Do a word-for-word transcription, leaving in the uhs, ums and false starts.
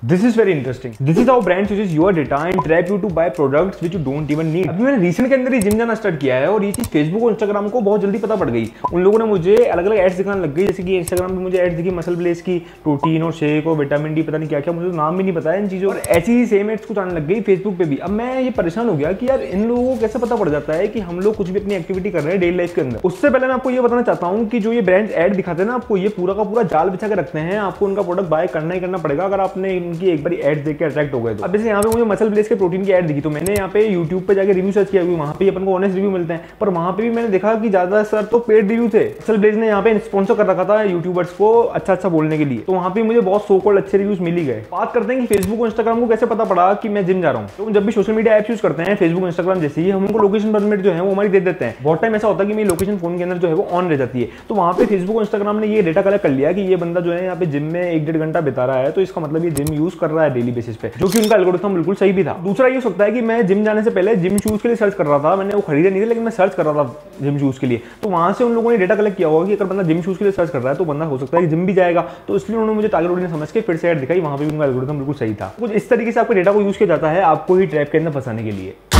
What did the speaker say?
This is very interesting. This is how brands uses your data and trap you to buy products which you don't even need. अभी मैंने recent के अंदर ही gym जाना start किया है और ये चीज फेसबुक और इंस्टाग्राम को बहुत जल्दी पता पड़ गई। उन लोगों ने मुझे अलग अलग एड्स दिखाने लग गई, जैसे कि इंस्टाग्राम पे मुझे एड्स दिखी मसल ब्लेस की, प्रोटीन और शेक और विटामिन डी, पता नहीं क्या क्या, मुझे नाम भी नहीं पता है इन चीजों। और ऐसी ही सेम एड्स कुछ आने लग गई फेसबुक पे भी। अब मैं ये परेशान हो गया कि यार इन लोगों को कैसे पता पड़ जाता है कि हम लोग कुछ भी अपनी एक्टिविटी कर रहे हैं डेली लाइफ के अंदर। उससे पहले मैं आपको ये बताना चाहता हूँ कि जो ये ब्रांड्स एड दिखाते हैं ना, आपको ये पूरा का पूरा जाल बिछा के रखते हैं। आपको उनका प्रोडक्ट बाय करना ही करना पड़ेगा अगर आपने इनकी एक बार एड देख के अट्रैक्ट हो गए तो। अब जैसे यहाँ पे मुझे मसल ब्लेस के प्रोटीन की एड दिखी, तो मैंने यहाँ पे यूट्यूब पे जाके रिव्यू सर्च किया, वहाँ पे अपन को ऑनेस्ट रिव्यू मिलते हैं, पर वहाँ पे भी मैंने देखा कि ज्यादातर तो पेड रिव्यू थे। मसल ब्लेस ने यहाँ पे स्पॉन्सर कर रखा था यूट्यूबर्स को अच्छा अच्छा बोलने के लिए, तो वहाँ पे मुझे बहुत सो कॉल्ड अच्छे रिव्यूज मिल ही गए। बात करते हैं कि फेसबुक और इंस्टाग्राम को कैसे पता पड़ा कि मैं जिम जा रहा हूँ। तो जब भी सोशल मीडिया एप्स यूज करते हैं, फेसबुक इंस्टाग्राम जैसे ही, हम उनको लोकेशन परमिट जो है वो हमारी दे देते हैं। बहुत टाइम ऐसा होता है कि मेरी लोकेशन फोन के अंदर जो है वो ऑन रह जाती है, तो वहाँ पे फेसबुक और इंस्टाग्राम ने ये डेटा कलेक्ट कर लिया कि ये बंदा जो है यहाँ पे जिम में एक डेढ़ घंटा बिता रहा है, तो इसका मतलब ये जिम यूज कर रहा है डेली बेसिस पे, जो कि उनका एल्गोरिथम बिल्कुल सही भी था। दूसरा ये हो सकता है कि मैं जिम जाने से पहले जिम शूज के लिए सर्च कर रहा था, मैंने वो खरीदे नहीं थे लेकिन मैं सर्च कर रहा था जिम शूज के लिए, तो वहां से उन लोगों ने डेटा कलेक्ट किया होगा कि अगर बंदा जिम शूज के लिए सर्च कर रहा है तो बंदा हो सकता है कि जिम भी जाएगा, तो इसलिए उन्होंने मुझे टारगेट ऑडियंस समझ के फिर से ऐड दिखाई। वहां पे भी उनका एल्गोरिथम बिल्कुल सही था। कुछ इस तरीके से आपको डेटा को यूज किया जाता है आपको ही ट्रैप के अंदर फंसाने के लिए।